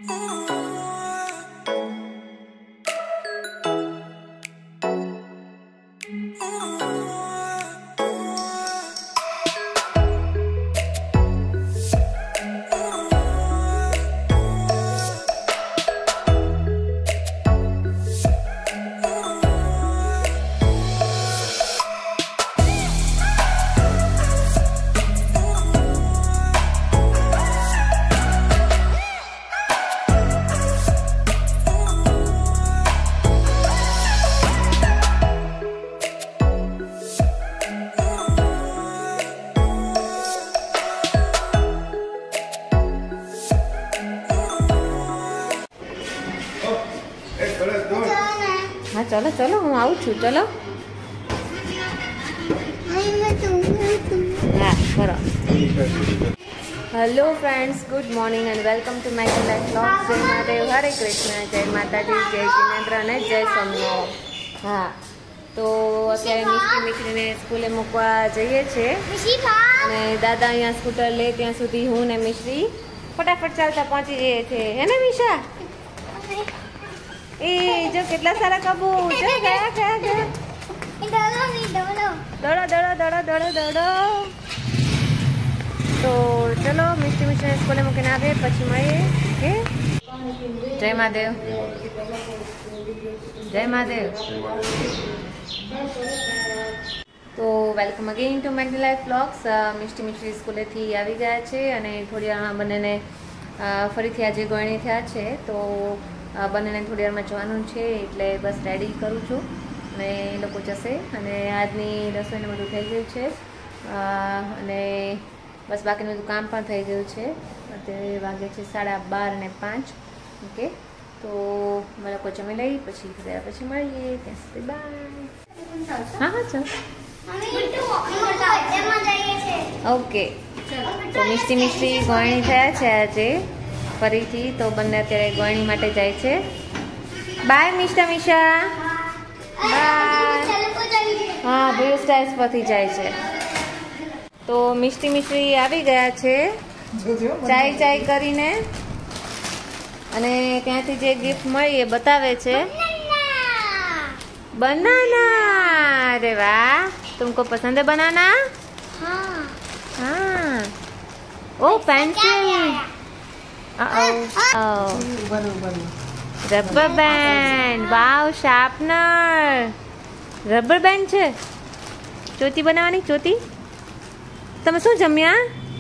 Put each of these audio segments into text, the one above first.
हाँ चलो चलो हूँ आऊँ छू चलो हाँ करो। Hello friends, good morning and welcome to my life vlog. जय महादेव, हरे कृष्ण, जय माताजी, जय जिनेन्द्र ने जय स्वामिनारायण। हाँ तो અત્યારે મિશ્રીને સ્કૂલે મૂકવા જઈએ છે અને દાદા અહીંયા સ્કૂટર લે ત્યાં સુધી હું ને મિશ્રી ફટાફટ ચાલતા પહોંચી જઈએ છે હે ને મિશા? એ જો કેટલા સારા કબૂતર ગયા ગયા ગયા દોડો દોડો દોડો દોડો દોડો। તો ચલો મિશ્રીને સ્કૂલે મૂકીને આવીએ પછી મળીએ। ઓકે, જય મહાદેવ, જય મહાદેવ। તો welcome again to my life vlogs. Mishri સ્કૂલેથી આવી ગયા છે અને થોડી વારમાં બંનેને ફરીથી આજે ગોળણી થયા છે તો બંનેને થોડી વારમાં જવાનું છે એટલે બસ રેડી કરું છું અને એ લોકો જશે અને આજની રસોઈને બધું થઈ ગયું છે અને બસ બાકીનું બધું કામ પણ થઈ ગયું છે। અત્યારે વાગે છે 12:30 ઓકે, તો અમે લોકો જમી લઈ પછી પછી મળીએ ત્યાં સુધી બાય। हाँ हाँ चल ओके। तो मिश्री गोळणी थया छे आजे फरीथी तो बने अत्यारे गोळणी माटे जाय छे। बाय मिष्टा मिशा, बाय। हाँ ब्लू स्टाइल्स परथी जाय छे। तो मिश्री आवी गया छे चाय चाय करीने अने त्यांथी जे गिफ्ट मळी ए बतावे छे। बनाना, अरे वाह, तुमको पसंद है बनाना? हाँ हाँ। ओ pencil, rubber band, wow sharpener, rubber band छे। ચોટી બનાવવાની ચોટી। તમે શું જમ્યા?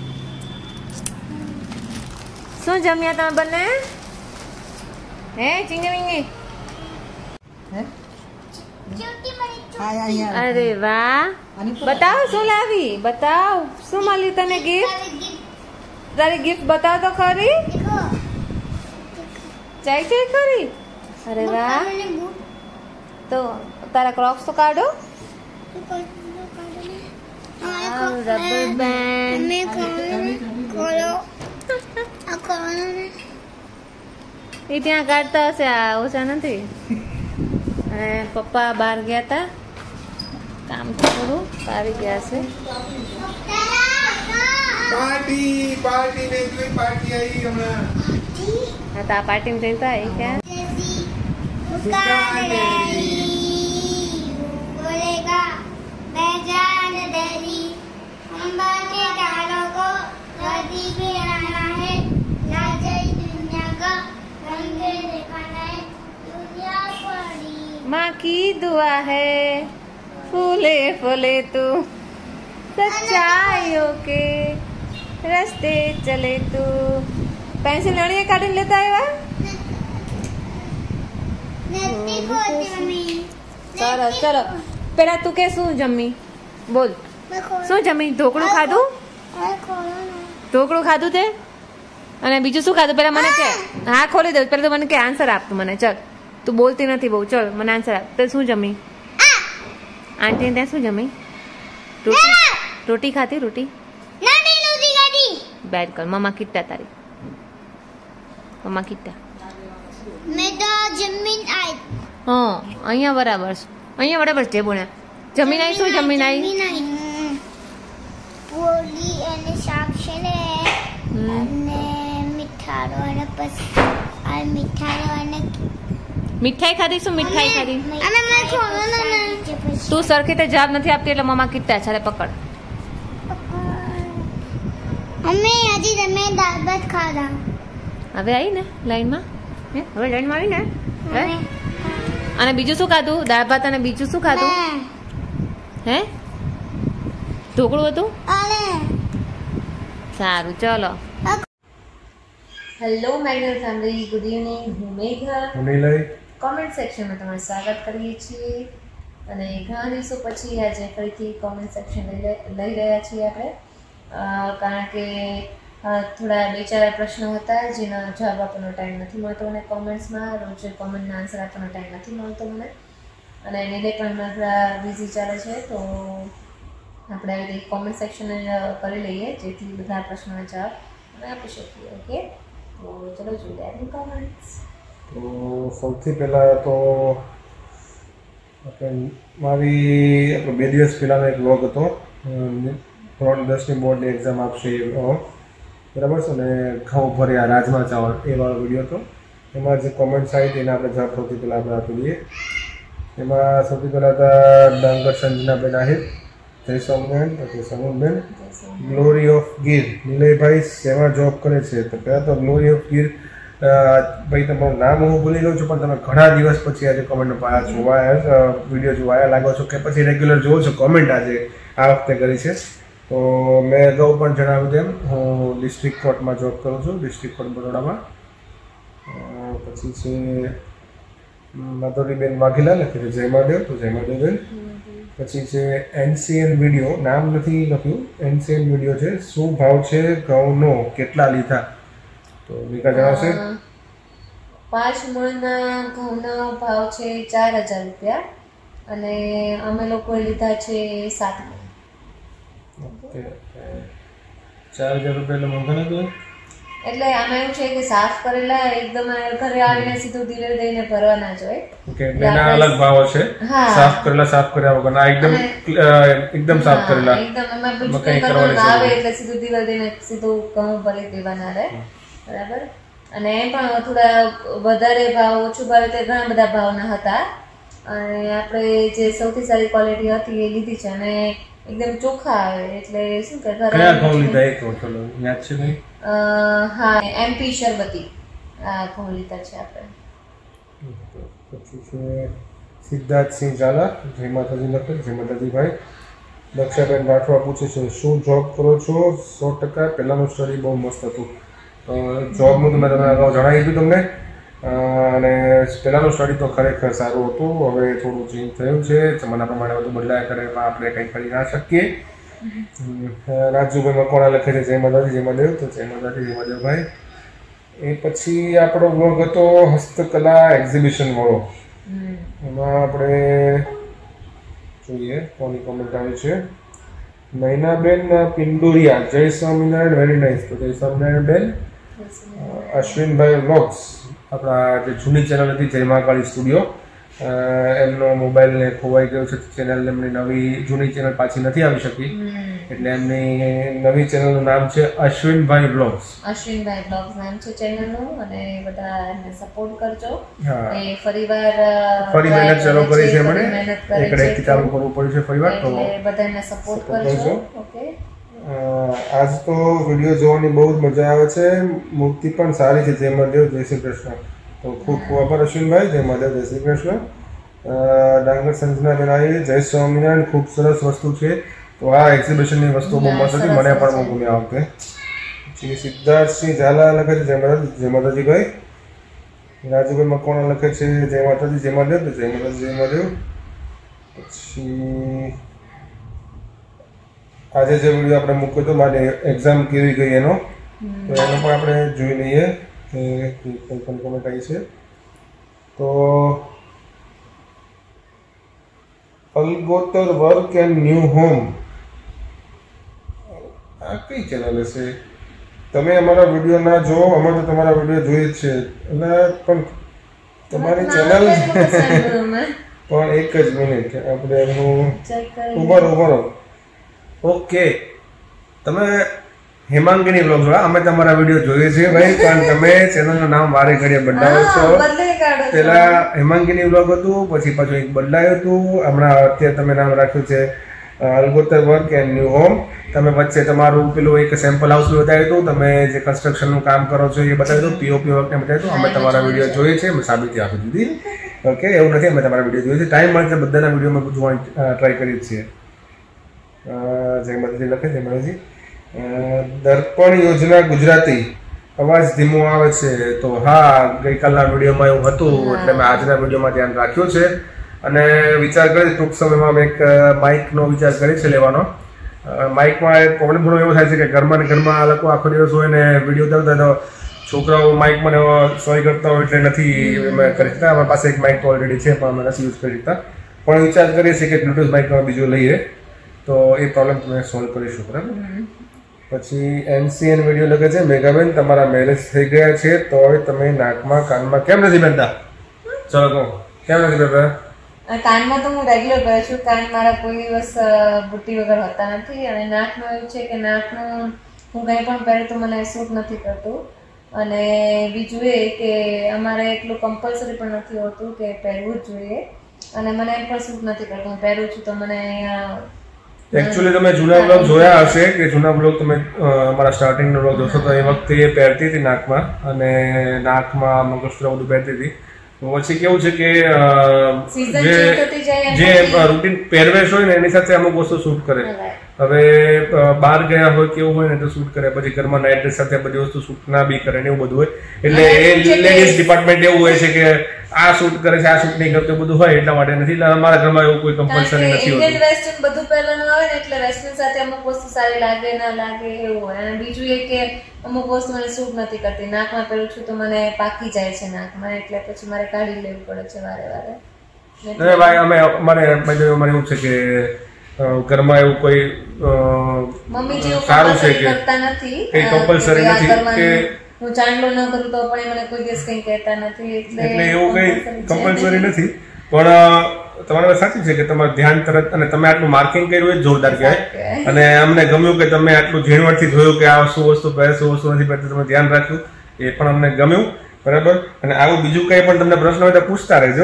શું જમ્યા તમે બંને? હે ચીંગી વિંગી? હે अरे वाह, बताओ शू लावी, बताओ शू मळ्युं तने गिफ्ट? तारी गिफ्ट बताओ तो खरी। चाय चाय खरी? अरे वाह, तो तारा क्रॉक्स तो काढो। रबर बैंड ये ત્યાં કાઢતા હશે, આ ઓછા નથી। पप्पा बहार गया था काम थोड़ू આવી ગયા છે। पार्टी पार्टी ने कोई पार्टी आई हमरा। हां तो पार्टी में जैसा है क्या बोलेगा मैं जान देरी अंबा के डालों को नदी भी आना है ना जाए दुनिया का रंग दिखाना है दुनिया पड़ी माँ की दुआ है फूले फूले तू सच्चाइयों के रास्ते चले तू। पेंसिल नड़िया काढीने लेता आया? सरस चलो पेला तू के शू जमी बोल शू जमी? ढोकळું ખાધું? ઢોકળું ખાધું તે અને બીજું શું ખાધું પેલા મને કે? હા ખોલી દઉં પેલા તો મને કે આન્સર આપ તું મને। ચલ તું બોલતી નથી બહુ, ચલ મને આન્સર આપ। તે શું જમી? આંટી ત્યાં શું જમી? રોટી રોટી ખાતી? રોટી બેડ કર મમ્મા કિટ્ટા તારી મમ્મા કિટ્ટા मैं तो जमीन आई। हाँ અહીંયા બરાબર છે, અહીંયા બરાબર છે બોલ્યા। જમીન આવી શું જમીન આવી? પૂરી અને શાક છે ને અને મીઠારો અને પછી આ મીઠાઈ અને મીઠાઈ ખાધી? શું મીઠાઈ ખાધી? અને મેં છોડો ને તું સરખી રીતે જવાબ નથી આપતી એટલે મમ્મા કીધા છે. પકડ. અમે હજી તમે દાળ ભાત ખાધા. હવે આવી ને લાઈનમાં? હવે લાઈનમાં આવી ને? અને બીજું શું ખાધું? દાળ ભાત અને બીજું શું ખાધું? હે? ઢોકળું હતું? સારું, ચલો. Hello my dear family, good evening. હું મેઘા. કોમેન્ટ સેક્શનમાં તમારું સ્વાગત કરીએ છીએ. અને ઘણા દિવસો પછી આજે ફરીથી કોમેન્ટ સેક્શન લઈ રહ્યા છીએ આપણે, કારણ કે થોડા 2-4 પ્રશ્નો હતા જેના જવાબ આપવાનો ટાઈમ નથી મળતો મને કોમેન્ટ્સમાં. રોજ કોમેન્ટના આન્સર આપવાનો ટાઈમ નથી મળતો મને, અને નિર્ણય પણ હમણાં થોડા બિઝી ચાલે છે. તો આપણે આવી રીતે કોમેન્ટ સેક્શન કરી લઈએ જેથી બધા પ્રશ્નોના જવાબ અમે આપી શકીએ. ઓકે, તો ચલો જોઈએ આપણી કોમેન્ટ્સ. તો સૌથી પહેલાં તો મારી 2 દિવસ પહેલાંનો એક વ્લોગ હતો. ધોરણ 10ની બોર્ડની એક્ઝામ આપશે બરાબર છે ને, ઘઉં ભર્યા રાજમા ચાવલ એ વાળો વિડીયો હતો. એમાં જે કોમેન્ટ્સ આવી હતી એને આપણે જવાબ સૌથી પહેલાં આપણે આપી દઈએ. એમાં સૌથી પહેલાં હતા ડાંગર સંજનાબેન આહિર, જય સ્વામિનારાયણ, પછી સમૂહબેન, ગ્લોરી ઓફ ગીર, નિલયભાઈ શેમાં જોબ કરે છે? તો પહેલાં તો ગ્લોરી ઓફ ગીર ભાઈ તમારું નામ હું ભૂલી ગયો છું, પણ તમે ઘણા દિવસ પછી આજે કોમેન્ટ જોવાયા, વિડીયો જોવાયા લાગો છો કે પછી રેગ્યુલર જોવો છો કોમેન્ટ આજે આ વખતે કરી છે. તો મેં અગાઉ પણ જણાવ્યું તેમ હું ડિસ્ટ્રિક્ટ કોર્ટમાં જોબ કરું છું, ડિસ્ટ્રિક્ટ કોર્ટ બરોડામાં. પછી છે માધુરીબેન વાઘેલા લખે છે જય મહાદેવ, તો જય મહાદેવબેન. પછી છે એનસીએન વિડીયો, નામ નથી લખ્યું, એનસીએન વિડીયો છે, શું ભાવ છે ઘઉંનો, કેટલા લીધા? તો નિકા જણાવશે. 5 મણના ઘઉંનો ભાવ છે 4000 રૂપિયા અને અમે લોકોએ લીધા છે 7 મણ. ઓકે, 4000 રૂપિયા એટલે મોંઘા નથી? એટલે આમાં એવું છે કે સાફ કરેલા એકદમ ઘરે આવીને સીધું ધીરે દઈને ભરવાના જ હોય. ઓકે, એના અલગ ભાવો છે. સાફ કર્યા વગર આ એકદમ સાફ કરેલા એકદમ એમાં બીજું કંઈ કરવાનું આવે એટલે સીધું ધીરે દઈને સીધું ઘઉં ભરી દેવાના રહે. બરાબર. અને એમ પણ થોડા વધારે ભાવ ઓછું ભાવે તે ઘણા બધા ભાવના હતા, અને આપણે જે સૌથી સારી ક્વોલિટી હતી એ લીધી છે અને એકદમ ચોખ્ખા આવે એટલે શું કે કયા ઘઉં લીધા એક ચલો યાદ છે નહીં? હા, એમપી શરબતી આ ઘઉં લીધા છે આપણે. પછી છે સિદ્ધાર્થસિંહ ઝાલા, જય માતાજી લખે, જય માતાજી ભાઈ. દક્ષાબેન રાઠવા પૂછે છે શું જોબ કરો છો? 100%. પહેલાંનું સ્ટડી બહુ મસ્ત હતું. જોબનું તો મેં તમને અગાઉ જણાવી દીધું તમને, અને પહેલાંનું સ્ટડી તો ખરેખર સારું હતું. હવે થોડું ચેન્જ થયું છે, જમાના પ્રમાણે બધું બદલાયા કરે પણ આપણે કંઈ કરી ના શકીએ. રાજુભાઈ મકવાણા લખે છે જય માતાજી જય મહાદેવ, તો જય માતાજી જય મહાદેવભાઈ. એ પછી આપણો વ્લોગ હતો હસ્તકલા એક્ઝિબિશન વાળો, એમાં આપણે જોઈએ કોની કોમેન્ટ આવી છે. નૈનાબેન પિંડોરિયા, જય સ્વામિનારાયણ, વેરી નાઇસ, તો જય સ્વામિનારાયણ બેન. અશ્વિનભાઈ વ્લોગ્સ, આપણા જે જૂની ચેનલ હતી જય મહાકાળી સ્ટુડિયો, એમનો મોબાઈલને ખોવાઈ ગયો છે, ચેનલ એમની નવી જૂની ચેનલ પાછી નથી આવી શકી, એટલે એમની નવી ચેનલનું નામ છે અશ્વિનભાઈ વ્લોગ્સ. અશ્વિનભાઈ વ્લોગ્સ નામ છે ચેનલનું, અને બધા એમને સપોર્ટ કરજો. એ ફરીવાર મહેનત ચાલુ કરી છે, મને એકડેથી ચાલુ કરવું પડ્યું છે ફરીવાર, તો બધાને સપોર્ટ કરજો. ઓકે, આજ તો વિડીયો જોવાની બહુ જ મજા આવે છે, મૂર્તિ પણ સારી છે. જય મહાદેવ, જય શ્રી કૃષ્ણ. તો ખૂબ ખૂબ આભાર અશ્વિનભાઈ, જય મહાદેવ, જય શ્રી કૃષ્ણ. ડાંગર સંજનાબેન આવી, જય સ્વામિનારાયણ, ખૂબ સરસ વસ્તુ છે. તો આ એક્ઝિબિશનની વસ્તુ બહુ મસ્ત હતી, મને પણ બહુ ગમી આ વખતે. પછી સિદ્ધાર્થસિંહ ઝાલા લખે છે જય માતાજી જય માતાજી ભાઈ. રાજુભાઈ મકવાણા લખે છે જય માતાજી જય મહાદેવ, તો જય માતાજી જય મહાદેવ. પછી આજે જે વિડીયો આપણે મૂક્યો હતો મારી એક્ઝામ કેવી ગઈ એનો, તો એનો પણ આપણે જોઈ લઈએ કે કઈ પણ કોમેન્ટ આવી છે. તો Algotar work and new home, આ કઈ ચેનલ હશે? તમે અમારા વિડીયો ના જો, અમે તો તમારા વિડીયો જોઈએ જ છે, એટલે પણ તમારી ચેનલ પણ એક જ મિનિટ આપણે એનું ઉભરો. ઓકે, તમે હેમાંગીની વ્લોગ જોવા. અમે તમારા વિડીયો જોઈએ છીએ ભાઈ, પણ તમે ચેનલનું નામ વારે ઘડીએ બદલાવો છો. પેલા હેમાંગીની વ્લોગ હતું, પછી પાછું એક બદલાયું હતું, હમણાં અત્યારે તમે નામ રાખ્યું છે Algotar work and new home. તમે વચ્ચે તમારું પેલું એક સેમ્પલ હાઉસ બતાવ્યું હતું, તમે જે કન્સ્ટ્રક્શનનું કામ કરો છો એ બતાવ્યું હતું, પીઓપી વર્ક ને બતાવ્યું હતું. અમે તમારા વિડીયો જોઈએ છે, અમે સાબિતી આપી દીધી. ઓકે, એવું નથી, અમે તમારા વિડીયો જોઈએ છે. ટાઈમ મળે છે બધાના વિડીયોમાં જોવાની ટ્રાય કરીએ છીએ. જયમતી લખે જયમતી. દર્પણ યોજના ગુજરાતી અવાજ ધીમો આવે છે. તો હા, ગઈકાલના વિડીયોમાં એવું હતું, એટલે મેં આજના વિડીયોમાં ધ્યાન રાખ્યું છે અને વિચાર કરી ટૂંક સમયમાં મેં એક માઇકનો વિચાર કરી છે લેવાનો. માઇકમાં એક પ્રોબ્લેમ થોડો એવો થાય છે કે ઘરમાં ને ઘરમાં આ લોકો આખો દિવસ હોય ને વિડીયો ઉતારતા તો છોકરાઓ માઇક મને સોરી કરતા હોય એટલે નથી અમે કરી શકતા. અમારી પાસે એક માઇક તો ઓલરેડી છે, પણ અમે નથી યુઝ કરી શકતા. પણ વિચાર કરીએ છીએ કે બ્લૂટૂથ માઇકમાં બીજું લઈએ તો એ પ્રોબ્લેમ તમે સોલ્વ કરીશું. બરાબર. પછી એનસીએન વિડીયો લખે છે, મેઘાબેન તમારા મેરેજ થઈ ગયા છે તો હવે તમે નાકમાં કાનમાં કેમ નથી પહેરતા? ચલો કહો, કેમ નથી પહેરતા? કાનમાં તો હું રેગ્યુલર પહેરું છું. કાન મારા કોઈ દિવસ બુટ્ટી વગર હોતા નથી. અને નાકનું એવું છે કે નાકનું હું કંઈ પણ પહેરું તો મને સૂટ નથી કરતું. અને બીજું એ કે અમારે એટલું કમ્પલસરી પણ નથી હોતું કે પહેરવું જ જોઈએ, અને મને એમ પણ સૂટ નથી કરતું. હું પહેરું છું તો મને અહીંયા એકચ્યુઅલી તમે જૂના બ્લોગ જોયા હશે કે જૂના બ્લોગ તમે અમારા સ્ટાર્ટિંગનો બ્લોગ જોશો તો એ વખતે એ પહેરતી હતી નાકમાં, અને નાકમાં મંગળસૂત્ર બધું પહેરતી હતી. પછી કેવું છે કે જે રૂટીન પહેરવેશ હોય ને એની સાથે અમુક વસ્તુ શૂટ કરે. હવે બહાર ગયા હોય કેવું હોય ને તો શૂટ કરે, પછી ઘરમાં નાઇટ ડ્રેસ સાથે બધી વસ્તુ શૂટ ના બી કરે ને એવું બધું હોય. એટલે એ લેડીઝ ડિપાર્ટમેન્ટ એવું હોય છે કે આ શૂટ કરે છે, આ શૂટ નહીં કરતું બધું હોય, એટલા માટે નથી. એટલે અમારા ઘરમાં એવું કોઈ કમ્પલસરી નથી હોતું. ઇન્ડિયન વેસ્ટર્ન બધું પહેરવાનું આવે ને એટલે વેસ્ટર્ન સાથે અમુક વસ્તુ સારી લાગે ના લાગે એવું હોય. અને બીજું એ કે અમુક વસ્તુ મને શૂટ નથી કરતી. નાકમાં પહેરું છું તો મને પાકી જાય છે નાકમાં, એટલે પછી મારે કાઢી લેવું પડે છે વારે વારે. ભાઈ અમે અમારે એવું છે કે ઘરમાં એવું કોઈ મમ્મી જેવું સારું છે કે કરતા નથી, કઈ કમ્પલસરી નથી કે હું ચાંદલો ન કરું તો પણ મને કોઈ દિવસ કંઈ કહેતા નથી. એટલે એવું કઈ કમ્પલસરી નથી. પણ તમારી વાત સાચી છે કે તમારું ધ્યાન તરત, અને તમે આટલું માર્કિંગ કર્યું એ જોરદાર કહેવાય. અને અમને ગમ્યું કે તમે આટલું ઝીણવટથી જોયું કે આ શું વસ્તુ પહેરે, શું વસ્તુ નથી પહેરતી, તમે ધ્યાન રાખ્યું, એ પણ અમને ગમ્યું. બરાબર. અને આવું બીજું કઈ પણ તમને પ્રશ્ન હોય તો પૂછતા રહેજો.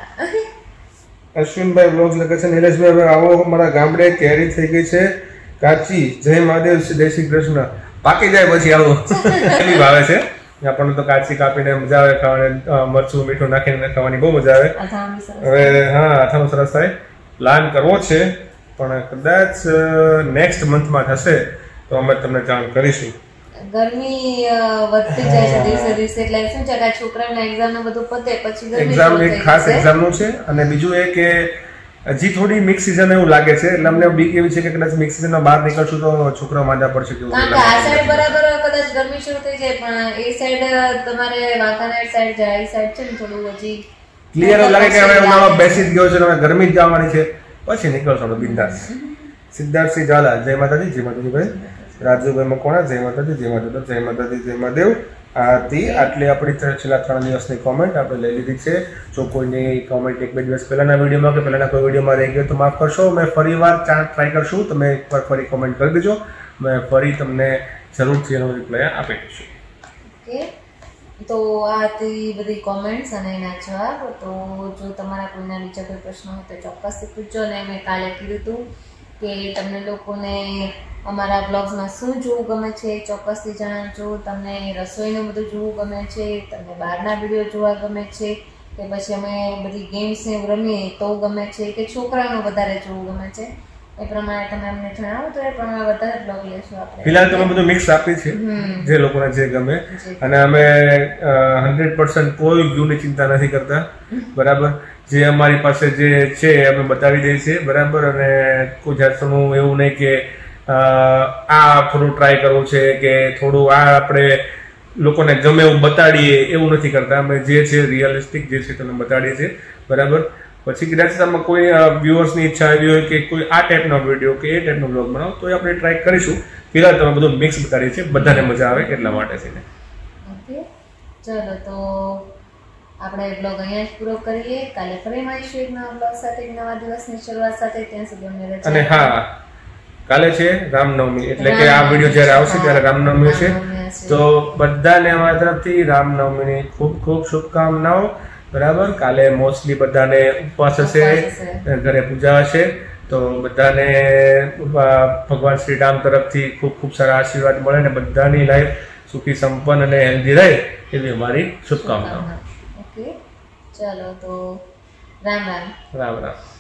અશ્વિનભાઈ બ્લોગ લખે છે, નિલેશભાઈ હવે આવો અમારા ગામડે કેરી થઈ ગઈ છે કાચી. જય મહાદેવ, જય શ્રી કૃષ્ણ. પાકી જાય પછી આવો એવી ભાવે છે આપણને તો. કાચી કાપીને મજા આવે ખાવાની, મરચું મીઠું નાખીને ખાવાની બહુ મજા આવે. હવે હા, અથાણું સરસ થાય. પ્લાન કરવો છે પણ કદાચ નેક્સ્ટ મંથમાં થશે તો અમે તમને જાણ કરીશું. ગરમી વધતી જાય છે દિવસે દિવસે, એટલે શું છે કે છોકરાના એક્ઝામ ને બધું પતે પછી એક્ઝામ એક ખાસ એક્ઝામનું છે. અને બીજું એ કે હજી થોડી મિક્સ સિઝન એવું લાગે છે, એટલે અમને બીક એવી છે કે કદાચ મિક્સ સિઝનમાં બહાર નીકળશું તો છોકરાઓ માંદા પડશે. કારણ કે આ સાઈડ બરાબર કદાચ ગરમી શરૂ થઈ જાય, પણ એ સાઈડ તમારે વાંકાનેર સાઈડ જાય, એ સાઈડ છે ને થોડું હજી ક્લિયર એવું લાગે કે હવે ઉનાળો બેસી જ ગયો છે, હવે ગરમી જ જવાની છે, પછી નીકળશો બિંદાસ. સિદ્ધાર્થસિંહ ઝાલા, જય માતાજી. જય માતાજી ભાઈ. રાજુભાઈ મકોણા, જય માતાજી. જય માતાજી. જય માતાજી. જય મહાદેવ. આટલી આપણી છેલ્લા 3 દિવસની કોમેન્ટ આપણે લઈ લીધી છે. જો કોઈની કોમેન્ટ 1-2 દિવસ પહેલાના વિડીયોમાં કે પહેલાના કોઈ વિડીયોમાં રહી ગયો તો માફ કરશો. અમે ફરી વાર ટ્રાય કરશું. તમે એકવાર ફરી કોમેન્ટ કરી દેજો, મેં ફરી તમને જરૂરથી એનો રિપ્લાય આપી દઈશું. ઓકે, તો આ હતી બધી કોમેન્ટ્સ અને એના જવાબ. તો જો તમારા કોઈના બીજા કોઈ પ્રશ્ન હોય તો ચોક્કસથી પૂછજો. અને મેં કાલે કીધું હતું કે તમને લોકોને અમારા બ્લોગ્સમાં શું જોવું ગમે છે ચોક્કસથી જણાવજો. તમને રસોઈનું બધું જોવું ગમે છે, તમને બહારના વિડીયો જોવા ગમે છે, કે પછી અમે બધી ગેમ્સને રમીએ તો ગમે છે, કે છોકરાનું વધારે જોવું ગમે છે, એ પ્રમાણે તમે અમને જણાવો તો એ પ્રમાણે વધારે બ્લોગ લેશું આપણે. ફિલહાલ તમે બધું મિક્સ આપી છે જે લોકોને જે ગમે. અને અમે 100% કોઈ વ્યૂની ચિંતા નથી કરતા. બરાબર. જે અમારી પાસે જે છે અમે બતાવી દઈએ છીએ. બરાબર. અને કોઈ જાતનું એવું નહીં કે આ થોડું ટ્રાય કરવું છે કે થોડું આ આપણે લોકોને ગમે એવું બતાડીએ એવું નથી કરતા. અમે જે છે રિયલિસ્ટિક જે છે તમને બતાડીએ છીએ. બરાબર. પછી કદાચ તમે કોઈ વ્યુઅર્સની ઈચ્છા આવી હોય કે કોઈ આ ટાઈપનો વિડીયો કે એ ટાઈપનો બ્લોગ બનાવો તો આપણે ટ્રાય કરીશું. ફિલહાલ તમે બધું મિક્સ બતાડીએ છીએ, બધાને મજા આવે એટલા માટે છે. ઓકે, ચલો તો આપણે બ્લોગ અહીંયા જ પૂરો કરીએ. કાલે ફરી મળીશું એક નવા બ્લોગ સાથે, એક નવા દિવસની શરૂઆત સાથે. ત્યાં સુધી અમને રજા. અને હા, કાલે છે રામનવમી, એટલે કે આ વિડીયો જ્યારે આવશે ત્યારે રામનવમી છે. તો બધાને અમારા તરફથી રામનવમીની ખૂબ ખૂબ શુભકામનાઓ. બરાબર, કાલે મોસ્ટલી બધાને ઉપવાસ હશે, ઘરે પૂજા હશે. તો બધાને ભગવાન શ્રી રામ તરફથી ખૂબ ખૂબ સારા આશીર્વાદ મળે ને બધાની લાઈફ સુખી સંપન્ન અને હેલ્ધી રહે એવી અમારી શુભકામનાઓ. ઓકે, ચલો તો રામ રામ. રામ રામ.